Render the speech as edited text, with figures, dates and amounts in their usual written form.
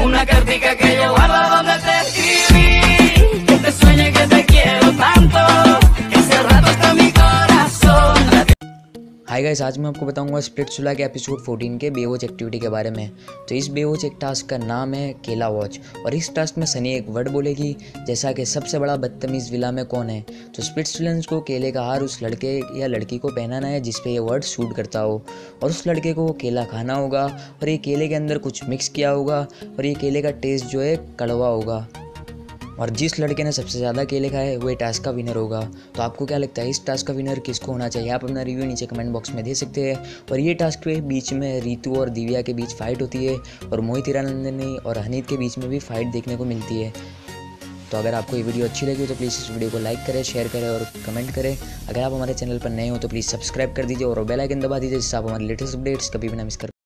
una cartica que yo guardo donde te escribí, que te sueñe que te quiero tanto, que hace rato está mi corazón. Hi guys, आज मैं आपको बताऊंगा Splitsvilla के episode 14 के Baywatch activity के बारे में। तो इस बेवॉच एक टास्क का नाम है केला वॉच, और इस टास्क में सनी एक वर्ड बोलेगी जैसा कि सबसे बड़ा बदतमीज़ विला में कौन है। तो स्प्लिट्सविलन को केले का हार उस लड़के या लड़की को पहनाना है जिस पे ये वर्ड शूट करता हो, और उस लड़के को वो केला खाना होगा, और ये केले के अंदर कुछ मिक्स किया होगा, और ये केले का टेस्ट जो है कड़वा होगा, और जिस लड़के ने सबसे ज़्यादा केले खाए वो टास्क का विनर होगा। तो आपको क्या लगता है इस टास्क का विनर किसको होना चाहिए? आप अपना रिव्यू नीचे कमेंट बॉक्स में दे सकते हैं। और ये टास्क के बीच में रितु और दिव्या के बीच फाइट होती है, और मोहित हीरानंदानी और हनीत के बीच में भी फाइट देखने को मिलती है। तो अगर आपको ये वीडियो अच्छी लगी तो प्लीज़ इस वीडियो को लाइक करें, शेयर करें और कमेंट करें। अगर आप हमारे चैनल पर नए हो तो प्लीज़ सब्सक्राइब कर दीजिए और बेल आइकन दबा दीजिए जिससे आप हमारे लेटेस्ट अपडेट्स कभी भी ना मिस कर